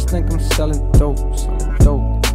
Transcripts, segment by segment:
neighbors think I'm selling dope, selling dope.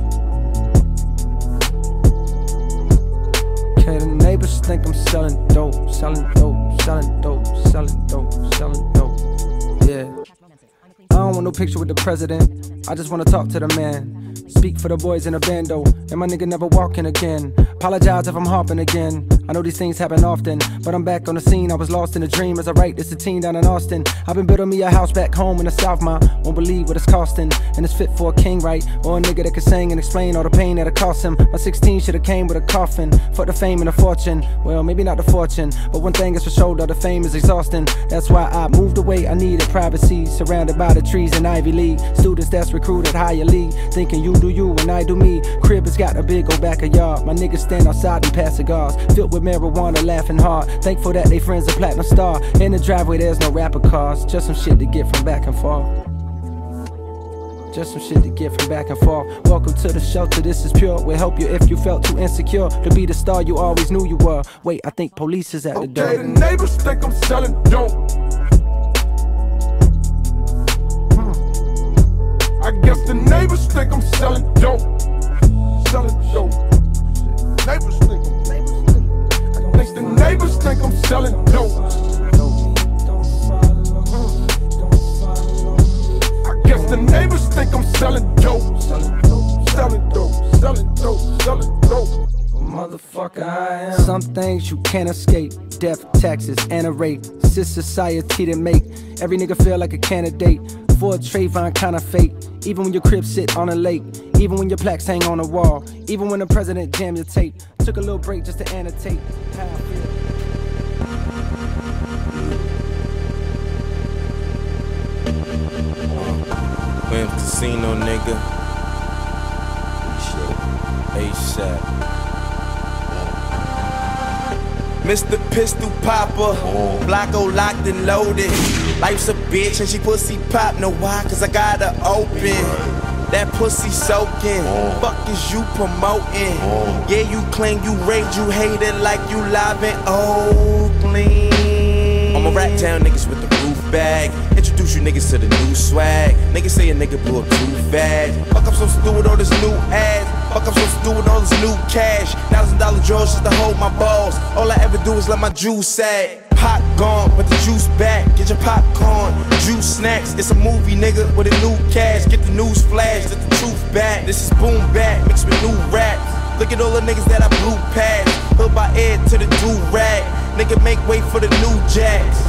Okay, the neighbors think I'm selling dope, selling dope, selling dope, selling dope, selling dope. Yeah. I don't want no picture with the president, I just wanna talk to the man. Speak for the boys in a bando, and my nigga never walking again. Apologize if I'm hopping again, I know these things happen often, but I'm back on the scene. I was lost in a dream as I write this 18 down in Austin. I've been building me a house back home in the South, ma won't believe what it's costing. And it's fit for a king, right? Or a nigga that can sing and explain all the pain that it cost him. My 16 should've came with a coffin. Fuck the fame and the fortune, well maybe not the fortune, but one thing is for sure, though, the fame is exhausting. That's why I moved away, I needed privacy. Surrounded by the trees in Ivy League, students that's recruited higher league, thinking you do you and I do me. Crib has got a big old backyard, my niggas stand outside and pass cigars, filled with marijuana, laughing hard. Thankful that they friends a platinum star. In the driveway there's no rapper cars, just some shit to get from back and forth. Just some shit to get from back and forth. Welcome to the shelter, this is pure. We'll help you if you felt too insecure to be the star you always knew you were. Wait, I think police is at the door. Okay, the neighbors think I'm selling dope. I guess the neighbors think I'm selling dope. Selling dope. Neighbors think the neighbors think I'm selling dope. I guess the neighbors think I'm selling dope. Selling dope, selling dope, selling dope, selling dope. Motherfucker, I am. Some things you can't escape. Death, taxes, and a rape. Cis society that make every nigga feel like a candidate for a Trayvon kind of fate. Even when your crib sit on a lake, even when your plaques hang on a wall, even when the president jam your tape. Took a little break just to annotate how I feel. We in casino, nigga. ASAP. Mr. Pistol Popper, Blocko locked and loaded. Life's a bitch and she pussy pop. Know why? Cause I got her open. That pussy soaking. Fuck is you promoting? Yeah, you claim you rage, you hate it like you live in Oakland. I'ma rat down niggas with the roof bag. Introduce you niggas to the new swag. Niggas say a nigga blew up too fast. Fuck I'm so stupid with all this new ass. Fuck I'm so stupid with all this new cash. $1,000 drawers just to hold my balls. All I ever do is let my juice sag. Pot gone, but the juice back. Get your popcorn, juice snacks. It's a movie, nigga, with a new cast. Get the news flash, get the truth back. This is boom back, mixed with new raps. Look at all the niggas that I blew past. Hood by Ed to the do-rag. Nigga make way for the new jacks.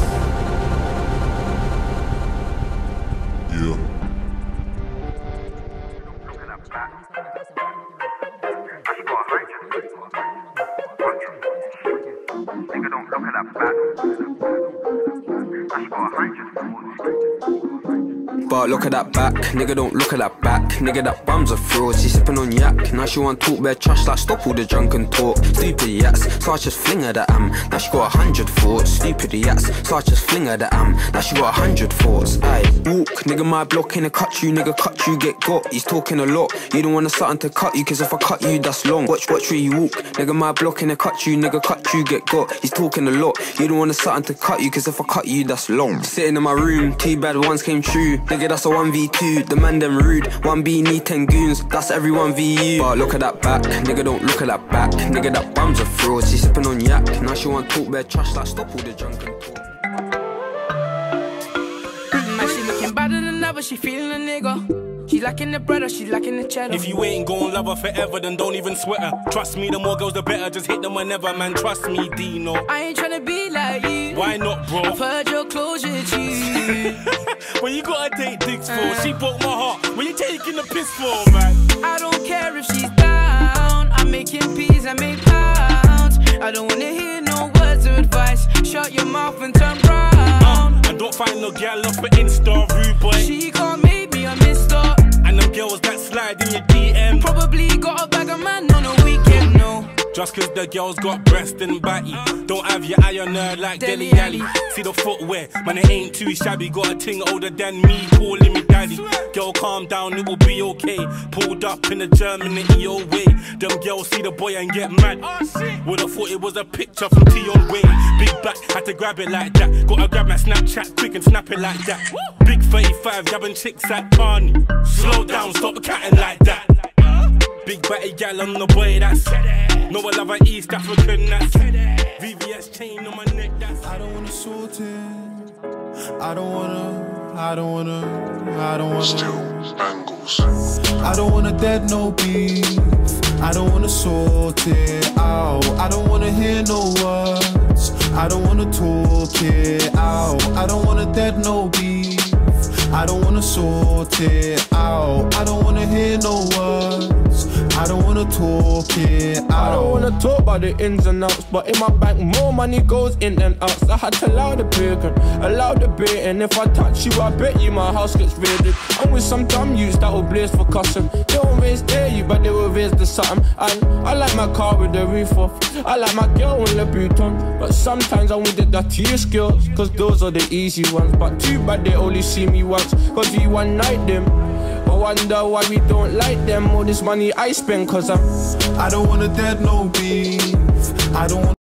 Yeah. Nigga, don't look at that back. That's for 100. But look at that back, nigga don't look at that back. Nigga that bum's a fraud, she sippin' on yak. Now she want talk bare trash like stop all the drunken talk. Stupid yats, so I just fling her the am. Now she got 100 thoughts. Stupid yats, so I just fling her the am. Now she got 100 thoughts. Aye, walk, nigga my block ain't a cut you, nigga cut you get got. He's talking a lot, you don't want something to cut you, cause if I cut you that's long. Watch where you walk, nigga my block ain't a cut you, nigga cut you get got. He's talking a lot, you don't want something to cut you, cause if I cut you that's long. Sitting in my room, 2 bad ones came true. Nigga that's a 1v2, the man them rude. 1B need 10 goons, that's every 1v you. But look at that back, nigga don't look at that back. Nigga that bum's a fraud, she sippin' on yak. Now she want talk bare trash like stop all the drunken talk. Man, she looking better than ever, she feeling a nigga. She lacking the bread or she lacking the cheddar. If you ain't gon' love her forever, then don't even sweat her. Trust me, the more girls the better, just hit them whenever, man. Trust me, Deno. I ain't tryna be like you. Why not, bro? I've heard your closure, cheese. When you gotta take dicks for, she broke my heart. When you taking the piss for, man? I don't care if she's down. I'm making peas, I make pounds. I don't wanna hear no words of advice. Shut your mouth and turn round. And don't find no gal off an Insta, rude boy. She can't make me a mister. And them girls that slide in your DM probably got a bag of man on a weekend, no. Just cause the girl's got breast and batty. Don't have your eye on her like Deli Alley. See the footwear, man, it ain't too shabby. Got a ting older than me, calling me daddy. Girl, calm down, it will be okay. Pulled up in the German EOA. Them girls see the boy and get mad. Would've thought it was a picture from Tion Wayne. Big back, had to grab it like that. Gotta grab my Snapchat quick and snap it like that. Big 35, jabbing chicks at Barney. Slow down, stop catting like that. Big batty gal on the boy, that's no, I love an East African, that's VVS chain on my neck, that's I don't wanna sort it. I don't wanna Still angles. I don't wanna dead no beef. I don't wanna sort it out. I don't wanna hear no words. I don't wanna talk it out. I don't wanna dead no beef. I don't wanna sort it out. I don't wanna hear no words. I don't wanna talk it out. I don't wanna talk about the ins and outs, but in my bank more money goes in than outs. I had to allow the bacon, allow the bait, and if I touch you, I bet you my house gets raided. I'm with some dumb youths that will blaze for custom. They won't raise you, but they will raise the something. And I like my car with the roof off. I like my girl with the boot on. But sometimes I want the dirtiest girls, cause those are the easy ones. But too bad they only see me once, cause we one night them. I wonder why we don't like them. All this money I spend, cause I don't wanna dead no beef. I don't wanna